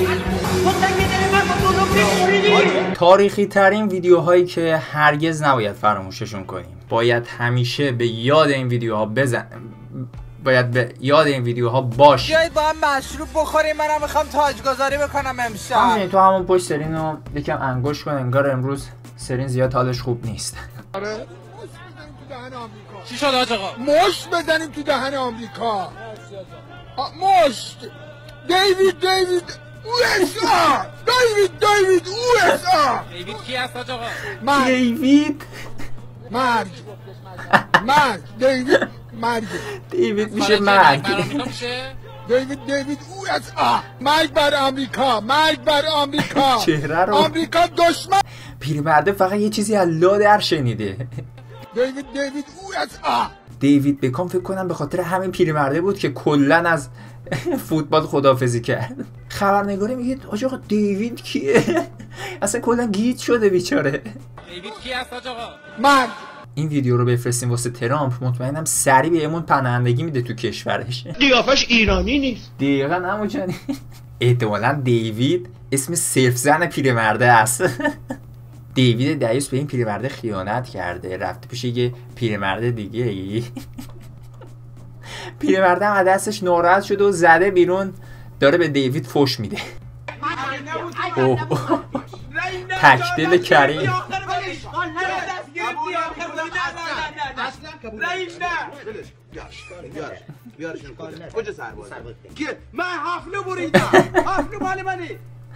تاریخی ترین ویدیوهایی که هرگز نباید فراموششون کنیم. باید همیشه به یاد این ویدیوها باش. بیایید با هم مشروب بخوریم. منم میخوام تاجگذاری بکنم امشب. همین تو همون پشت سرین رو یکم انگوش کن، انگار امروز سرین زیاد حالش خوب نیست. آره چی شد آج آقا؟ مشت بزنیم تو دهن آمریکا. مشت. دیوید USA. دیوید USA. دیوید کی هست آج آقا؟ دیوید مرگ. دیوید میشه مرگ. دیوید USA. مرگ بر آمریکا. چهره رو آمریکا دشمن. پیرمرده فقط یه چیزی از لا در شنیده. دیوید USA. دیوید بکام فکر کنم به خاطر همین پیرمرده بود که کلن از فوتبال خداحافظی کرد. خبرنگاری میگه آج آقا دیوید کیه؟ اصلا کلا گیج شده بیچاره. دیوید کی هست آج آقا؟ مرگ. این ویدیو رو بفرستیم واسه ترامپ، مطمئنم سریع بهمون پناهندگی میده تو کشورش. قیافش ایرانی نیست. دقیقاً همونجوری. احتمالاً دیوید اسم صرف زن پیرمرده است. دیوید دیوس به این پیرمرده خیانت کرده، رفته پیش یه پیرمرده دیگه. پیرمرده هم دستش ناراحت شده و زده بیرون، داره به دیوید فوش میده. تکدل کریم. کجا سرباز؟ من حفلو بریدم. حفلو مال منی.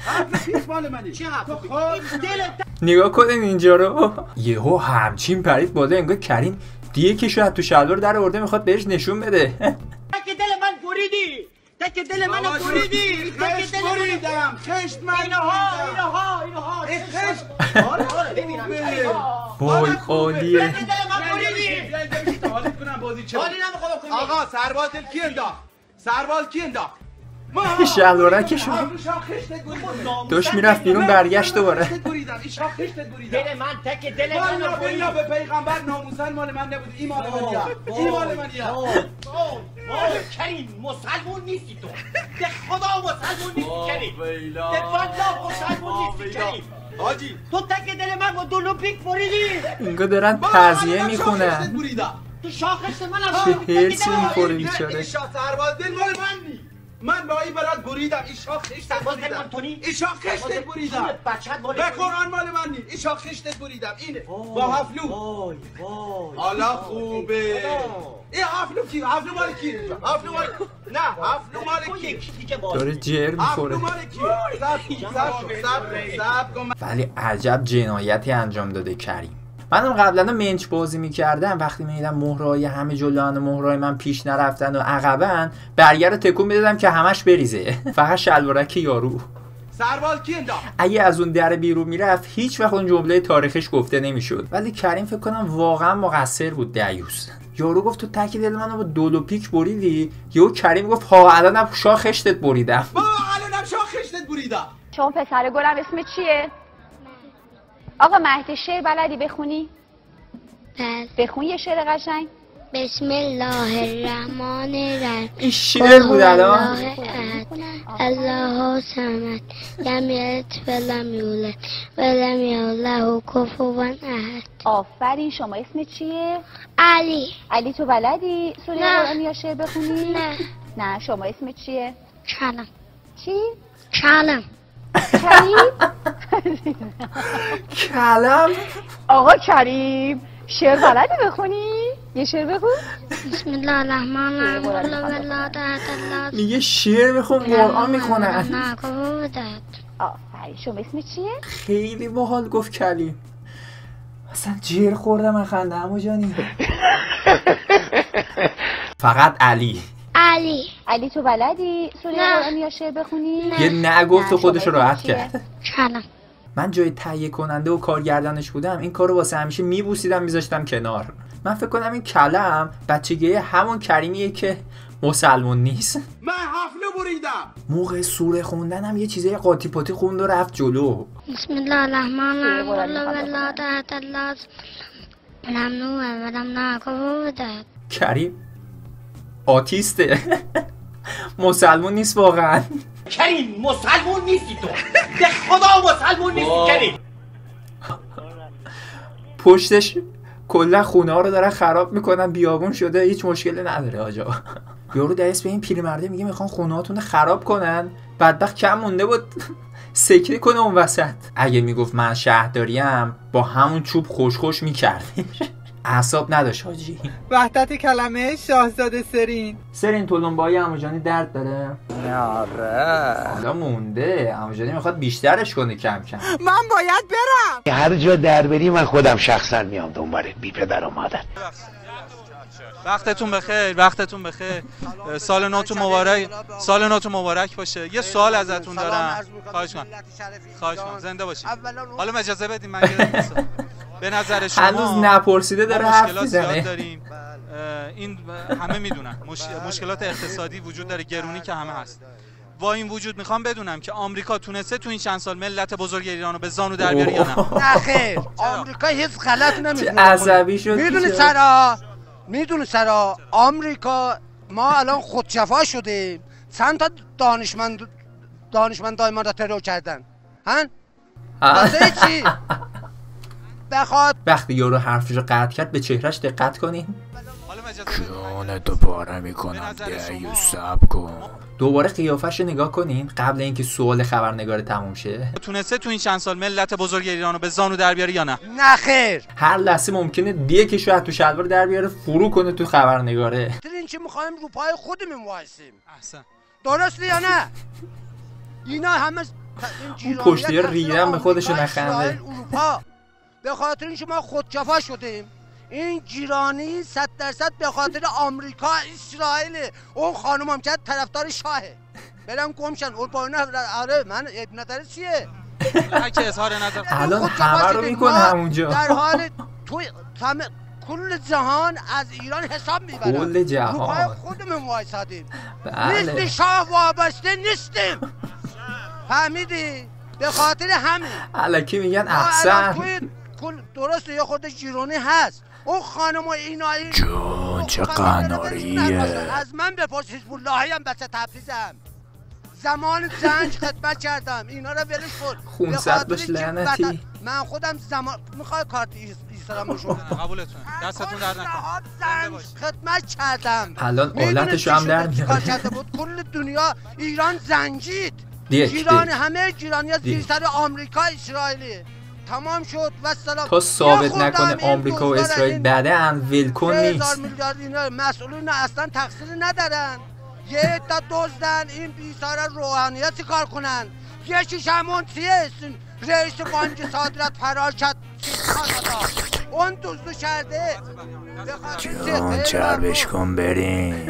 نگاه کنین اینجا رو. یهو همچین پرید بالا، انگار کریم دیگه که شاید تو شلوار در آورده میخواد بهش نشون بده. تک دل من بریدی. تک دل من بریدی. خشت بریدم. خشت من اینها. خشت. آره ببینم. وای عالیه. تک دل من بریدی. حالی کنم بازی چه؟ حالی نمیخوام کنم. آقا سرباز دل کی انداخت؟ سرباز کی انداخت؟ شلوارکشون داشت میرفت بیرون، برگشت دوباره. دل من تک دل من بریدم. به پیغمبر ناموسن مال من نبود. این مال منیه. این مال منیه. کریم مسلمون نیستی تو. به خدا مسلمون نیستی کریم. به والله مسلمون نیستی کریم. حاجی تو تک دل من با دولوپیک بریدی. اینگاه دارن تعزیه میکنن. تو شاخش من چه هرسی میخوره بیچاره. این شاخ سرباز دل مال من نی. من با این برات بریدم. این شاخ خشتت بریدم. این شاخ خشتت بریدم. به قرآن مال من نی. این شاخ خشتت بریدم. اینه با حفلو. حالا خوبه. این حفلو کی؟ حفلو مال کی؟ حفلو مال نه حفلو مال کی؟ داره جر میخوره. حفلو مال کی؟ صبر. ولی عجب جنایتی انجام داده کریم. منم قبلا منچ بازی میکردم، وقتی میدیدم مهرهای همه جلوان مهرهای من پیش نرفتن و عقبن، برگر رو تکون میدادم که همش بریزه. فقط شلوارک یارو. سرباز کی انداخت؟ اگه از اون در بیرون میرفت هیچ وقت اون جمله تاریخش گفته نمیشد. ولی کریم فکر کنم واقعا مقصر بود. دیوس یارو گفت تو تک دل منو با دولو پیک بریدی، یهو کریم گفت ها الانم شاخ خشتت بریدم. الانم شاخ خشتت بریدم. شما پسر گلم اسم چیه؟ آقا مهدی شعر بلدی بخونی؟ بله. بخون یه شعر قشنگ. بسم الله الرحمن الرحیم. این شعر بود الان. الله صمد لم یلد ولم یولد ولم یکن له کفوا احد. آفرین. شما اسم چیه؟ علی. علی تو بلدی سوره قرآن یا شعر بخونی؟ نه. شما اسم چیه؟ کلم. چی؟ کلم. کریم. کلم. آقا کریم شعر بلدی بخونی؟ یه شعر بخون. بسم الله الرحمن الرحیم. میگه شعر بخون، قرآن میخونن. آفرین. شما اسم چیه؟ خیلی باحال گفت کریم. اصلا جر خوردم من خنده عمو جانی. فقط علی. علی تو بلدی سوره قرآن یا شعر بخونی؟ یه نگفت و خودش رو راحت کرد. کلم. من جای تهیه کننده و کارگردانش بودم این کارو واسه همیشه میبوسیدم میذاشتم کنار. من فکر کنم این کلم بچگی همون کریمیه که مسلمون نیست. من حفلو بریدم. موقع سوره خوندنم یه چیزای قاطی پاتی خوند و رفت جلو. بسم الله الرحمن الرحیم. کریم آتیسته. مسلمون نیست واقعا. کریم مسلمون نیستی تو. به خدا مسلمون نیستی کریم. پشتش کلا خونه ها رو دارن خراب میکنن، بیابون شده، هیچ مشکلی نداره آجا. یارو دست به این پیرمرده میگه میخوان خونه هاتون خراب کنن، بدبخت کم مونده بود سکری کنه اون وسط. اگه میگفت من شهرداریم با همون چوب خوش خوش میکردش. اعصاب نداشت حاجی. وحدت کلمه شاهزاده سرین تلمبایی عموجانی درد داره؟ آره حالا مونده، عموجانی میخواد بیشترش کنه کم کم. من باید برم. هر جا در بری من خودم شخصا میام دنبالت بی پدر و مادر. وقتتون بخیر، وقتتون بخیر. سال نوتون مبارک، سال نوتون مبارک باشه. یه سوال ازتون دارم. خواهش کنم زنده باشید. حالا اجازه بدید من به نظر شما هنوز نپرسیده داره حرف میزنه. داریم این همه میدونن مشکلات اقتصادی وجود داره، گرونی که همه هست. با این وجود میخوام بدونم که آمریکا تونسته تو این چند سال ملت بزرگ ایرانو به زانو در بیاره یا نه؟ نه خیر، آمریکا هیچ غلط نمیکنه. عصبی شد. میدونی سرا آمریکا ما الان خودشفا شدیم. چند تا دانشمندای ما رو ترور کردن. هن؟ واسه چی؟ بخواد وقتی یارو حرفش رو قطع کرد به چهرش دقت کنین. جون دوباره میکنم دیو سب کن. دوباره قیافش رو نگاه کنین قبل اینکه سوال خبرنگار تموم شه. تونسته تو این چند سال ملت بزرگ ایرانو به زانو در بیاره یا نه؟ نه خیر. هر لحظه ممکنه بیکشو از تو شلوار در بیاره فرو کنه تو خبرنگاره. این چی میخوایم رو پای خودمون وایسیم. احسن. درسته یا نه؟ اینا همه اون پشتی ریدن به خودشو نخنده. به خاطر این شما خودشفا شدیم. این جیرانی 100% به خاطر آمریکا اسرائیل. اون خانم هم که طرفدار شاهه. برم گمشن اون پایین. آره من نظر چیه؟ هرکی اظهار نظر الان همه رو میکنه همونجا. در حال تو کل جهان از ایران حساب میبرن. کل جهان خودمون وایسادیم. بله. نیستی شاه وابسته نیستیم. فهمیدی؟ به خاطر همین الکی میگن احسن. درسته یه خود جیرونی هست. اون خانم و اینایی جون چه قناریه. از من بپرس حزب اللهی هم بچه تبریزم. زمان جنگ خدمت کردم. اینا رو ولش کن. خونسرد باش لعنتی. من خودم زمان میخوای کارت ایستادم بشون. قبولتون. دستتون در نکن. خدمت کردم. الان آلتشو هم در میاره. کل دنیا ایران زنجید. ایران همه ایرانی‌ها زیر سر آمریکا اسرائیلی. تمام شد و سلام. تا ثابت نکنه آمریکا و اسرائیل بعدن ولکن نیست. 1000 میلیارد اینا مسئولین اصلا تقصیر ندارن. یه تا دزدن این بیچاره روحانیت چیکار کنن؟ یکیش همون چیه؟ رئیس بانک صادرات فرار کرد کانادا. اون دزدو کرده. جون چربش کن بریم.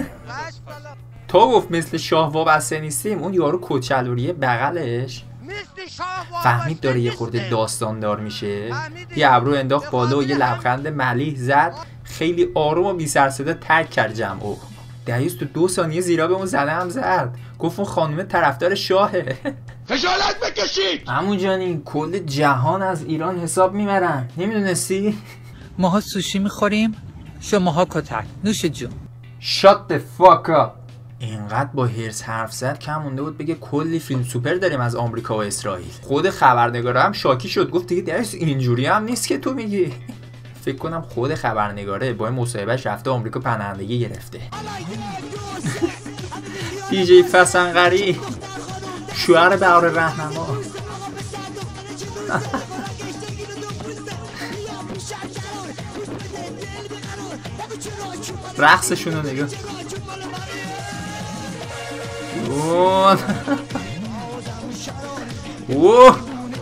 تو گفت مثل شاه وابسته نیستیم. اون یارو کوچلوریه بغلش فهمید داره یه خورده داستاندار میشه. یه ابرو انداخت بالا و یه لبخند ملیح زد. خیلی آروم و بی سر صدا ترک کرد جمعو. دعیوس تو 2 ثانیه زیرا به اون زنه هم زد. گفت اون خانومه طرفدار شاهه. خجالت بکشید. عموجانی کل جهان از ایران حساب میبرن. نمیدونستی؟ ماها سوشی میخوریم، شماها کتک. نوش جون. Shut the fuck up. اینقدر با هرس حرف زد کم مونده بود بگه کلی فیلم سوپر داریم از آمریکا و اسرائیل. خود خبرنگاره هم شاکی شد. گفت دیگه درست اینجوری هم نیست که تو میگی. فکر کنم خود خبرنگاره با مصاحبهش رفته آمریکا پناهندگی گرفته. دیجی فسنقری شوهر بهار رهنما. رقصشونو نگاه. اوه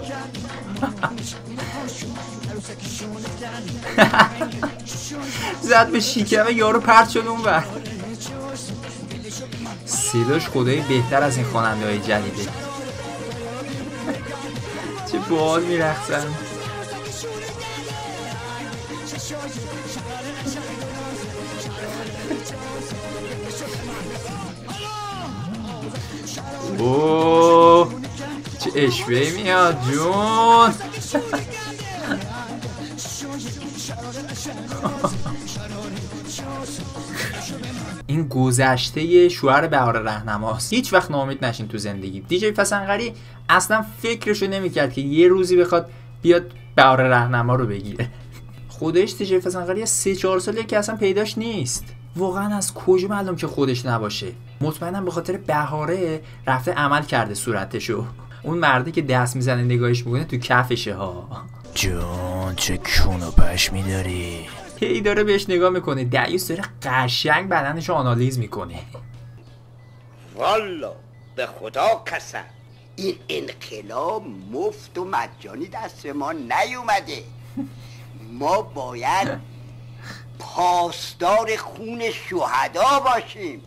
زد به شیکمه یارو پرت شد اون ور. صداش خدایی بهتر از این خواننده های جدیده. چه باحال میرقصن. اوه چه اشوهی میاد جون. این گذشته شوهر بهار رهنماست. هیچ وقت ناامید نشین تو زندگی. دیجی فسنقری اصلا فکرشو نمیکرد که یه روزی بخواد بیاد بهار رهنما رو بگیره. خودش دیجی فسنقری 3-4 ساله که اصلا پیداش نیست. واقعا از کجا معلوم که خودش نباشه؟ مطمئنم به خاطر بهاره رفته عمل کرده صورتشو. اون مرده که دست میزنه نگاهش میکنه تو کفشه ها. جون چه کون و پشمی داری. هی داره بهش نگاه میکنه. دیوس داره قشنگ بدنشو آنالیز میکنه. والا به خدا قسم این انقلاب مفت و مجانی دست ما نیومده. ما باید پاسدار خون شهدا باشیم.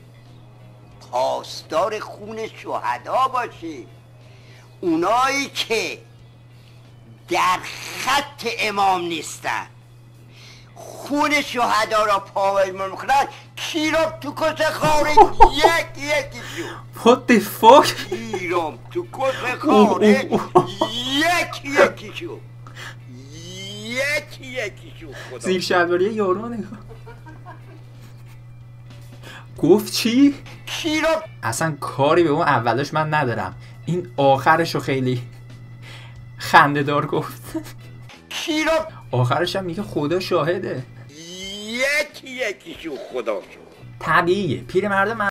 پاسدار خون شهدا باشیم. اونایی که در خط امام نیستن خون شهدا را پایمال میکنن کیرم تو کس خاره یکی شو. What the fuck؟ کیرم تو کس خاره یکی شو. یکی شو. زیر شلواری یارو نگاه. گفت چی؟ کیرم. اصلا کاری به اون اولش من ندارم. این آخرشو خیلی خنده دار گفت. کیرم. آخرش هم میگه خدا شاهده. یکی شو خدا شو. طبیعیه پیرمرد